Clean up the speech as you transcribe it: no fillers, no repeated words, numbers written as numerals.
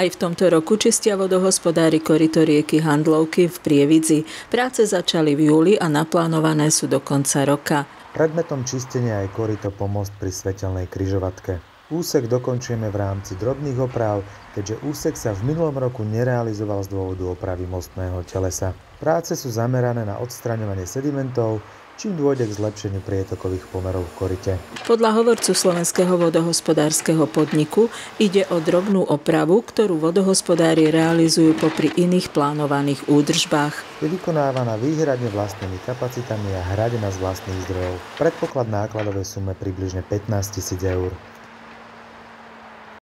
Aj v tomto roku čistia vodohospodári koryto rieky Handlovky v Prievidzi. Práce začali v júli a naplánované sú do konca roka. Predmetom čistenia je koryto Pomost pri Svetelnej križovatke. Úsek dokončujeme v rámci drobných oprav, keďže úsek sa v minulom roku nerealizoval z dôvodu opravy mostného telesa. Práce sú zamerané na odstraňovanie sedimentov, čím dôjde k zlepšeniu prietokových pomerov v koryte. Podľa hovorcu Slovenského vodohospodárskeho podniku ide o drobnú opravu, ktorú vodohospodári realizujú popri iných plánovaných údržbách. Je vykonávaná výhradne vlastnými kapacitami a hradená z vlastných zdrojov. Predpoklad nákladovej sume približne 15 000 eur.